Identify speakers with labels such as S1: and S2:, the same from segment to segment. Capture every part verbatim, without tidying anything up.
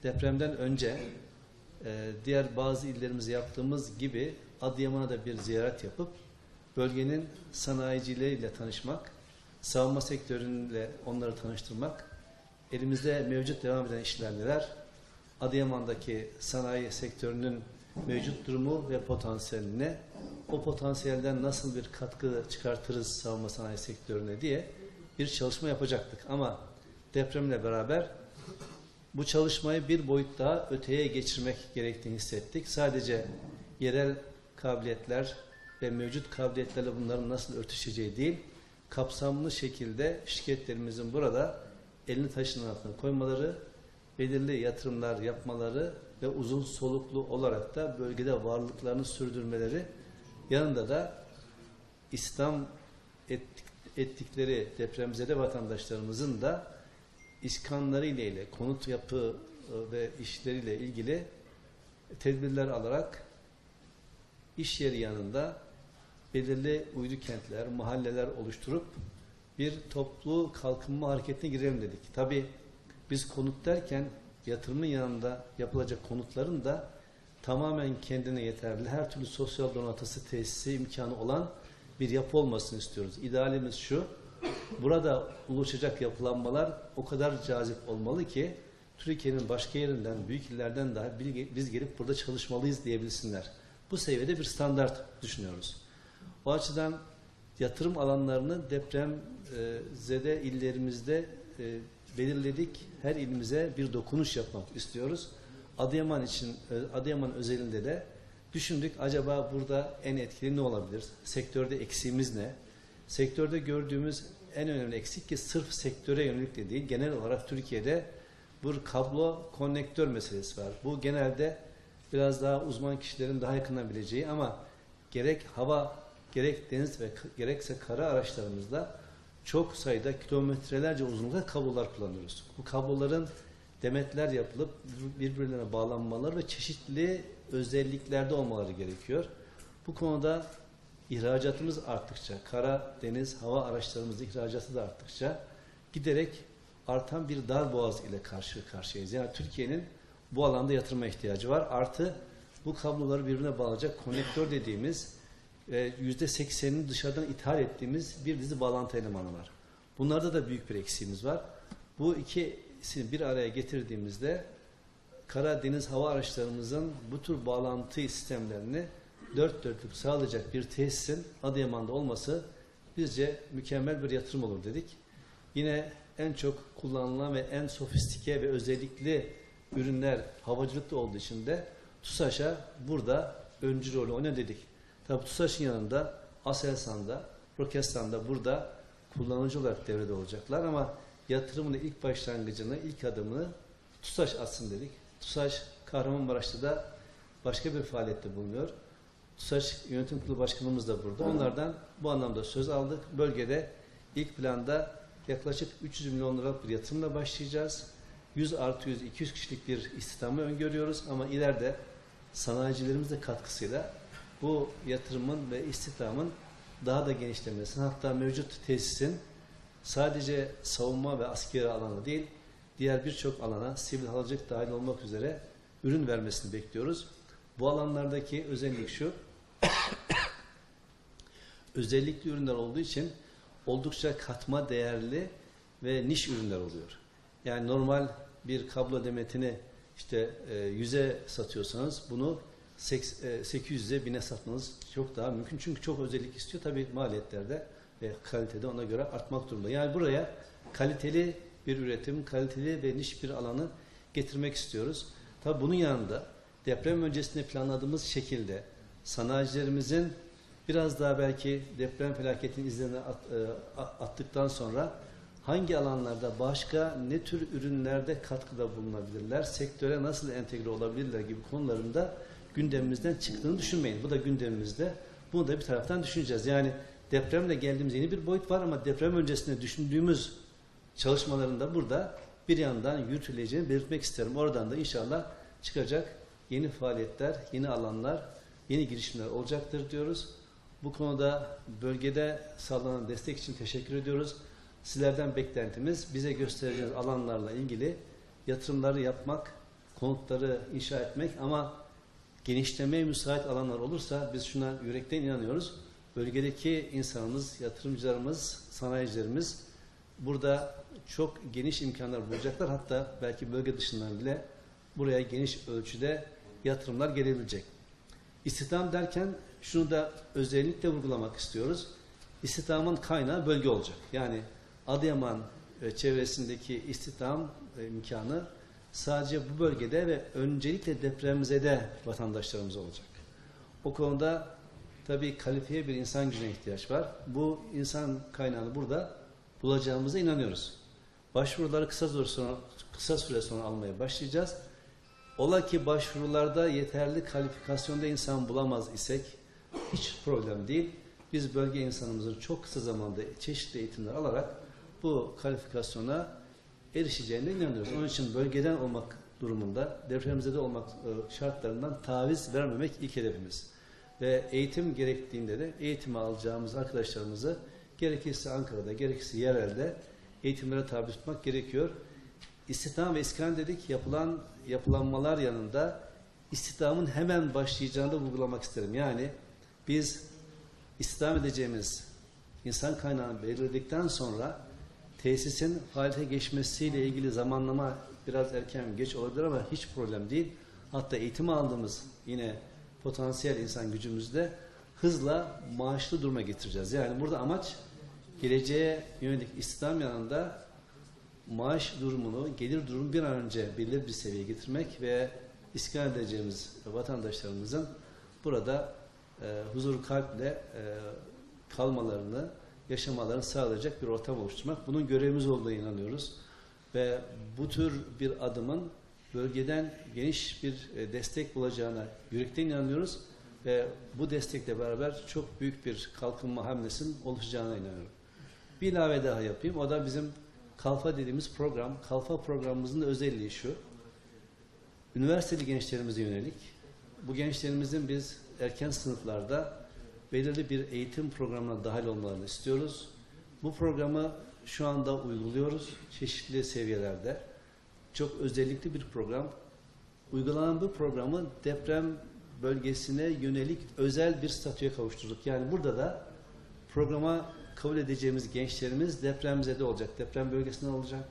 S1: depremden önce e, diğer bazı illerimize yaptığımız gibi Adıyaman'a da bir ziyaret yapıp bölgenin sanayicileriyle tanışmak, savunma sektörüyle onları tanıştırmak, elimizde mevcut devam eden işler neler, Adıyaman'daki sanayi sektörünün mevcut durumu ve potansiyeline, o potansiyelden nasıl bir katkı çıkartırız savunma sanayi sektörüne diye bir çalışma yapacaktık. Ama depremle beraber bu çalışmayı bir boyut daha öteye geçirmek gerektiğini hissettik. Sadece yerel kabiliyetler ve mevcut kabiliyetlerle bunların nasıl örtüşeceği değil, kapsamlı şekilde şirketlerimizin burada elini taşın altına koymaları, belirli yatırımlar yapmaları ve uzun soluklu olarak da bölgede varlıklarını sürdürmeleri, yanında da İslam ettikleri depremzede vatandaşlarımızın da iskanları ile konut yapı ve işleriyle ilgili tedbirler alarak iş yeri yanında belirli uydu kentler, mahalleler oluşturup bir toplu kalkınma hareketine girelim dedik. Tabii biz konut derken yatırımın yanında yapılacak konutların da tamamen kendine yeterli, her türlü sosyal donatısı, tesisi, imkanı olan bir yapı olmasını istiyoruz. İdealimiz şu, burada oluşacak yapılanmalar o kadar cazip olmalı ki Türkiye'nin başka yerinden, büyük illerden daha biz gelip burada çalışmalıyız diyebilsinler. Bu seviyede bir standart düşünüyoruz. O açıdan yatırım alanlarını depremzede illerimizde e, belirledik. Her ilimize bir dokunuş yapmak istiyoruz. Adıyaman için, Adıyaman özelinde de düşündük. Acaba burada en etkili ne olabilir? Sektörde eksiğimiz ne? Sektörde gördüğümüz en önemli eksik ki sırf sektöre yönelik de değil, genel olarak Türkiye'de bu kablo konnektör meselesi var. Bu genelde biraz daha uzman kişilerin daha yakından bileceği ama gerek hava, gerek deniz ve gerekse kara araçlarımızda çok sayıda kilometrelerce uzunlukta kablolar kullanıyoruz. Bu kabloların demetler yapılıp birbirlerine bağlanmaları ve çeşitli özelliklerde olmaları gerekiyor. Bu konuda ihracatımız arttıkça, kara, deniz, hava araçlarımızın ihracatı da arttıkça giderek artan bir darboğaz ile karşı karşıyayız. Yani Türkiye'nin bu alanda yatırıma ihtiyacı var. Artı bu kabloları birbirine bağlayacak konnektör dediğimiz yüzde seksenini dışarıdan ithal ettiğimiz bir dizi bağlantı elemanı var. Bunlarda da büyük bir eksiğimiz var. Bu ikisini bir araya getirdiğimizde kara, deniz, hava araçlarımızın bu tür bağlantı sistemlerini dört dörtlük sağlayacak bir tesisin Adıyaman'da olması bizce mükemmel bir yatırım olur dedik. Yine en çok kullanılan ve en sofistike ve özellikli ürünler havacılıkta olduğu için de TUSAŞ'a burada öncü rolü oynar dedik. Tabi TUSAŞ'ın yanında Aselsan'da, Roketsan'da burada kullanıcı olarak devrede olacaklar ama yatırımın ilk başlangıcını, ilk adımını TUSAŞ atsın dedik. TUSAŞ Kahramanmaraş'ta da başka bir faaliyette bulunuyor. TUSAŞ Yönetim Kurulu Başkanımız da burada. Onlardan bu anlamda söz aldık. Bölgede ilk planda yaklaşık üç yüz milyon liralık bir yatırımla başlayacağız. yüz artı yüz, iki yüz kişilik bir istihdamı öngörüyoruz ama ileride sanayicilerimizin katkısıyla bu yatırımın ve istihdamın daha da genişlemesini, hatta mevcut tesisin sadece savunma ve askeri alana değil, diğer birçok alana, sivil havacılık dahil olmak üzere ürün vermesini bekliyoruz. Bu alanlardaki özellik şu, özellikli ürünler olduğu için oldukça katma değerli ve niş ürünler oluyor. Yani normal bir kablo demetini işte yüze satıyorsanız bunu sekiz yüze, bine satmanız çok daha mümkün. Çünkü çok özellik istiyor. Tabii maliyetlerde ve kalitede ona göre artmak durumunda. Yani buraya kaliteli bir üretim, kaliteli ve niş bir alanı getirmek istiyoruz. Tabii bunun yanında deprem öncesinde planladığımız şekilde sanayicilerimizin biraz daha belki deprem felaketinin izlerini at, e, attıktan sonra hangi alanlarda başka ne tür ürünlerde katkıda bulunabilirler, sektöre nasıl entegre olabilirler gibi konularında gündemimizden çıktığını düşünmeyin. Bu da gündemimizde. Bunu da bir taraftan düşüneceğiz. Yani depremle geldiğimiz yeni bir boyut var ama deprem öncesinde düşündüğümüz çalışmalarında burada bir yandan yürütüleceğini belirtmek isterim. Oradan da inşallah çıkacak yeni faaliyetler, yeni alanlar, yeni girişimler olacaktır diyoruz. Bu konuda bölgede sağlanan destek için teşekkür ediyoruz. Sizlerden beklentimiz bize göstereceğiniz alanlarla ilgili yatırımları yapmak, konutları inşa etmek ama genişlemeye müsait alanlar olursa biz şuna yürekten inanıyoruz. Bölgedeki insanımız, yatırımcılarımız, sanayicilerimiz burada çok geniş imkanlar bulacaklar. Hatta belki bölge dışından bile buraya geniş ölçüde yatırımlar gelebilecek. İstihdam derken şunu da özellikle vurgulamak istiyoruz. İstihdamın kaynağı bölge olacak. Yani Adıyaman ve çevresindeki istihdam imkanı sadece bu bölgede ve öncelikle depremzede vatandaşlarımız olacak. O konuda tabii kalifiye bir insan gücüne ihtiyaç var. Bu insan kaynağını burada bulacağımıza inanıyoruz. Başvuruları kısa süre sonra, kısa süre sonra almaya başlayacağız. Ola ki başvurularda yeterli kalifikasyonda insan bulamaz isek hiç problem değil. Biz bölge insanımızın çok kısa zamanda çeşitli eğitimler alarak bu kalifikasyona erişeceğine inanıyoruz. Onun için bölgeden olmak durumunda, depremzede olmak şartlarından taviz vermemek ilk hedefimiz. Ve eğitim gerektiğinde de eğitimi alacağımız arkadaşlarımızı gerekirse Ankara'da, gerekirse yerelde eğitimlere tabi tutmak gerekiyor. İstihdam ve iskan dedik, yapılan yapılanmalar yanında istihdamın hemen başlayacağını da vurgulamak isterim. Yani biz istihdam edeceğimiz insan kaynağını belirledikten sonra tesisin faaliyete geçmesiyle ilgili zamanlama biraz erken geç olabilir ama hiç problem değil. Hatta eğitim aldığımız yine potansiyel insan gücümüzde hızla maaşlı duruma getireceğiz. Yani burada amaç geleceğe yönelik istihdam yanında maaş durumunu, gelir durumunu bir an önce belirli bir seviyeye getirmek ve iskan edeceğimiz vatandaşlarımızın burada e, huzur kalple e, kalmalarını, yaşamalarını sağlayacak bir ortam oluşturmak. Bunun görevimiz olduğuna inanıyoruz. Ve bu tür bir adımın bölgeden geniş bir e, destek bulacağına yürekten inanıyoruz. Ve bu destekle beraber çok büyük bir kalkınma hamlesinin oluşacağına inanıyorum. Bir ilave daha yapayım. O da bizim Kalfa dediğimiz program. Kalfa programımızın da özelliği şu. Üniversiteli gençlerimize yönelik. Bu gençlerimizin biz erken sınıflarda belirli bir eğitim programına dahil olmalarını istiyoruz. Bu programı şu anda uyguluyoruz. Çeşitli seviyelerde. Çok özellikli bir program. Uygulanan bu programı deprem bölgesine yönelik özel bir statüye kavuşturduk. Yani burada da programa kabul edeceğimiz gençlerimiz depremzede olacak. Deprem bölgesinden olacak.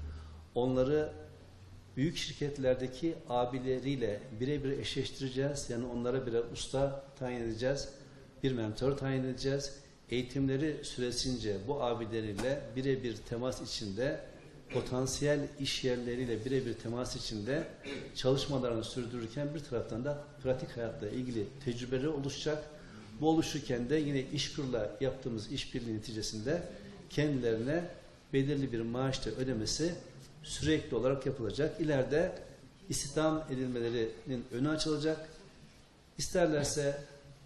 S1: Onları büyük şirketlerdeki abileriyle birebir eşleştireceğiz. Yani onlara birer usta tayin edeceğiz. Bir mentor tayin edeceğiz. Eğitimleri süresince bu abileriyle birebir temas içinde, potansiyel iş yerleriyle birebir temas içinde çalışmalarını sürdürürken bir taraftan da pratik hayatla ilgili tecrübeleri oluşacak. Bu oluşurken de yine İşkur'la yaptığımız işbirliği neticesinde kendilerine belirli bir maaşla ödemesi sürekli olarak yapılacak. İleride istihdam edilmelerinin önü açılacak. İsterlerse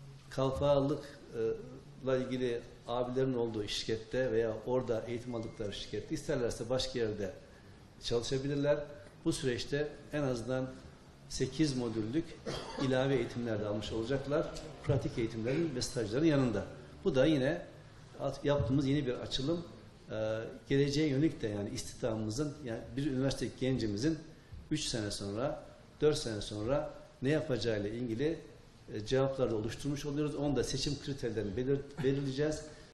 S1: kalfalıkla ilgili abilerin olduğu şirkette veya orada eğitim aldıkları şirkette, isterlerse başka yerde çalışabilirler. Bu süreçte en azından sekiz modüllük ilave eğitimler de almış olacaklar. Pratik eğitimlerin ve stajların yanında. Bu da yine yaptığımız yeni bir açılım. Ee, geleceğe yönelik de yani istihdamımızın, yani bir üniversite gencimizin üç sene sonra, dört sene sonra ne yapacağıyla ilgili e, cevapları da oluşturmuş oluyoruz. Onu da seçim kriterlerini belir, belirleyeceğiz.